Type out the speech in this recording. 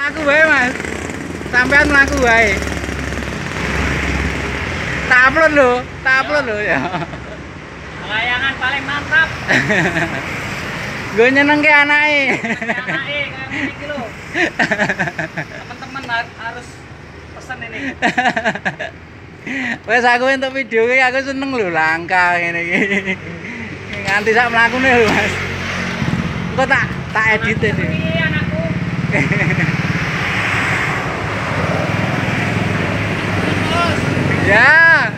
Mlaku wae, Mas. Sampean mlaku wae. Tak upload lho ya. Layangan paling mantap. Gue nyenengke anake. Anake kayak ngene iki lho. Teman-teman harus pesen ini. Wes aku entuk video iki aku seneng lho langka ngene iki. Nganti sak mlakune lho, Mas. Engko tak edit iki. Ini anakku. Ya.